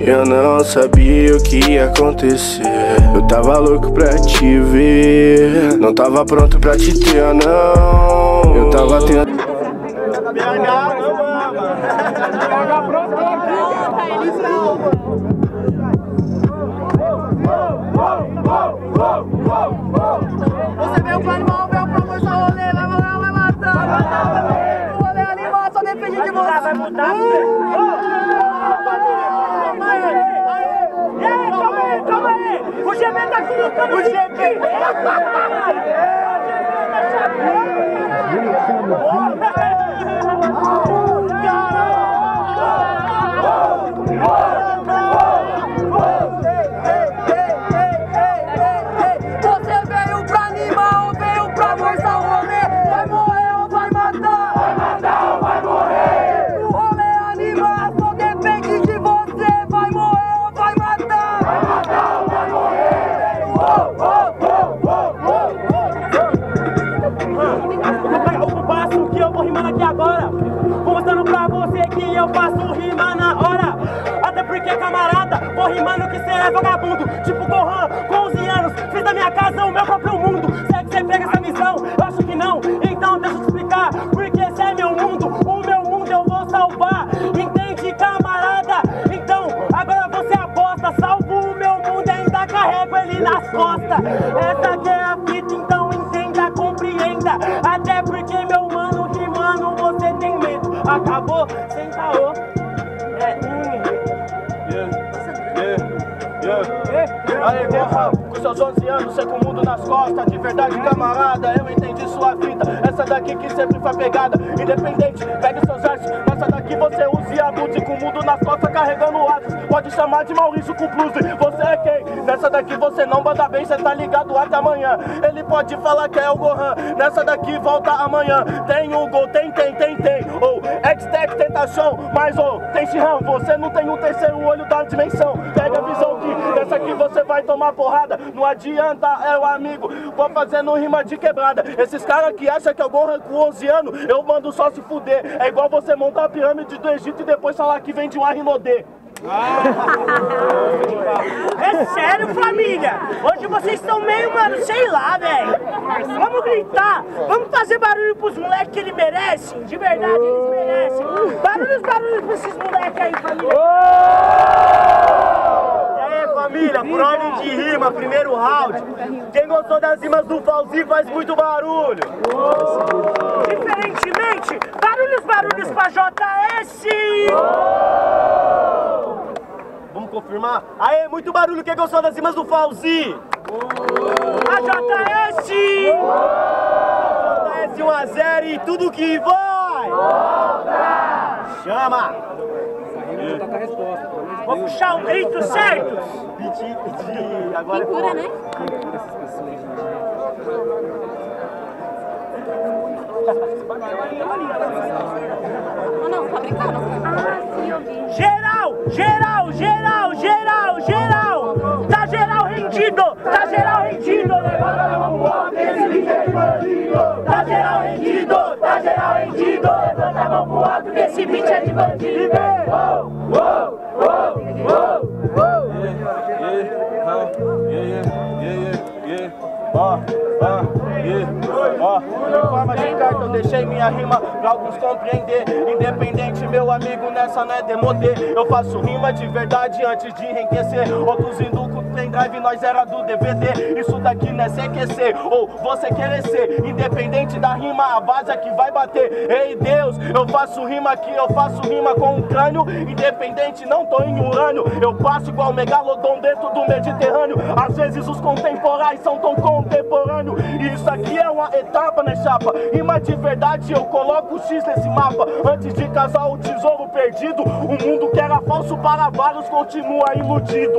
Eu não sabia o que ia acontecer. Eu tava louco pra te ver, não tava pronto pra te ter, não. Eu tava tentando. Você veio pro animal, veio pra força rolê, vai matar. O rolê animal só depende de você. Vai mudar, calma aí. O GB tá aqui no campo. O GB. Rimando que cê é vagabundo, tipo Gohan, com 11 anos, fiz da minha casa o meu próprio mundo. Será que cê pega essa missão? Eu acho que não, então deixa eu te explicar. Porque esse é meu mundo, o meu mundo eu vou salvar. Entende, camarada? Então, agora você aposta. Salvo o meu mundo, ainda carrego ele nas costas. Essa aqui é a fita, então entenda, compreenda. Até porque, meu mano, rimando, você tem medo. Acabou, sem caô. Aí, porra, com seus 11 anos, cê com o mundo nas costas. De verdade, camarada, eu entendi sua fita. Essa daqui que sempre foi pegada, independente, pegue seus versos. Nessa daqui você usa e abute, com o mundo nas costas, carregando asas. Pode chamar de Maurício com plus, você é quem? Nessa daqui você não manda bem, cê tá ligado até amanhã. Ele pode falar que é o Gohan, nessa daqui volta amanhã. Tem o Gol, tem. Ou X-Tech, Tentação, mas tem Shihan, você não tem um terceiro olho da dimensão. Pega a visão que nessa aqui você vai tomar porrada. Não adianta, é o amigo, vou fazendo rima de quebrada. Esses caras que acham que é o Gohan com 11 anos, eu mando só se fuder. É igual você montar a pirâmide do Egito e depois falar que vem de um Arrinodê. É sério, família? Hoje vocês estão meio, mano, sei lá, velho. Vamos gritar, vamos fazer barulho pros moleques que eles merecem. De verdade, eles merecem. Barulhos pra esses moleques aí, família. E aí, família, por ordem de rima, primeiro round. Quem gostou das rimas do Fauzi faz muito barulho. Diferentemente, barulhos pra JS. Vamos confirmar? Aê, muito barulho, quem gostou das rimas do Fauzi? A JS! JS 1-0 e tudo que vai! Chama! Vou puxar o grito certo! Pedi. Agora Pintura, né? Ah, não, tá brincando? Ah, sim, eu vi. Geral! Tá geral rendido! Tá geral rendido! Levanta a mão pro alto que esse beat é de bandido! De forma de carta eu deixei minha rima pra alguns compreender. Independente, meu amigo, nessa não é demodê. Eu faço rima de verdade antes de enriquecer. Outros indo com pendrive, nós era do DVD. Isso daqui não é CQC, ou você querer ser. Independente da rima, a base é que vai bater. Ei Deus, eu faço rima aqui, eu faço rima com um crânio. Independente, não tô em urânio. Eu passo igual megalodon dentro do Mediterrâneo. Às vezes os contemporâneos são tão contemporâneos. E isso aqui é uma etapa, né chapa? Rima de verdade, eu coloco o X nesse mapa. Antes de casar o tesouro perdido, o mundo que era falso para vários continua iludido.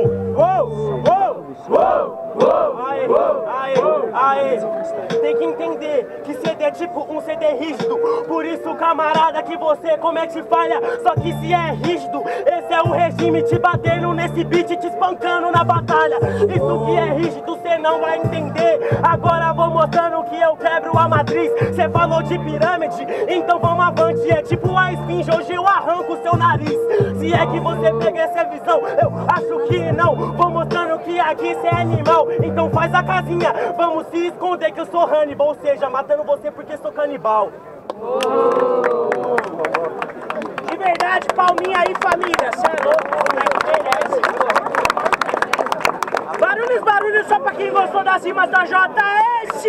Aê, tem que entender que CD é tipo um CD rígido. Por isso, camarada, que você comete falha. Só que se é rígido, esse é o regime te batendo nesse beat, te espancando na batalha. Isso que é rígido, cê não vai entender. Agora vou mostrando que eu quebro a matriz. Cê falou de pirâmide, então vamos avante. É tipo a esfinge, hoje eu arranco seu nariz. Se onde é que você pega essa visão? Eu acho que não, vou mostrando que aqui cê é animal. Então faz a casinha, vamos se esconder que eu sou Hannibal. Ou seja, matando você porque sou canibal. De verdade, palminha aí, família. Cê é louco, moleque, merece. Barulhos, barulhos só pra quem gostou das rimas da JS.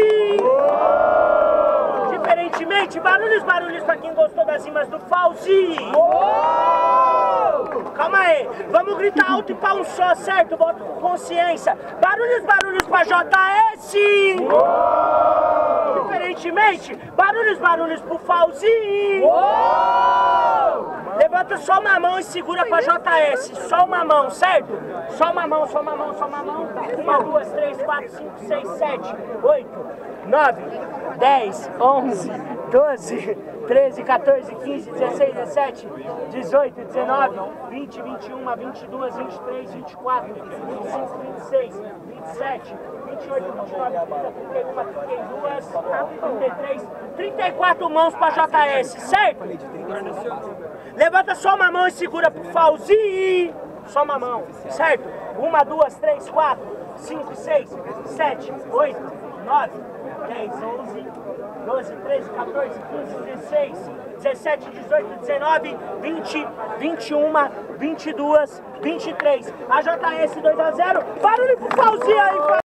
Diferentemente, barulhos, barulhos pra quem gostou das rimas do Fauzi. Calma aí, vamos gritar alto e pra um só, certo? Bota com consciência. Barulhos, barulhos pra JS. Diferentemente, barulhos, barulhos pro Fauzi. Levanta só uma mão e segura pra JS. Só uma mão, certo? Só uma mão, só uma mão, só uma mão. 1, 2, 3, 4, 5, 6, 7, 8, 9, 10, 11, 12, 13, 14, 15, 16, 17, 18, 19, 20, 21, 22, 23, 24, 25, 26, 27, 28, 29, 30, 31, 32, 33, 34 mãos pra JS, certo? Levanta só uma mão e segura pro Fauzi. Só uma mão, certo? 1, 2, 3, 4, 5, 6, 7, 8, 9, 10, 11, 12, 13, 14, 15, 16, 17, 18, 19, 20, 21, 22, 23. A JS 2 a 0. Barulho pro Fauzi aí,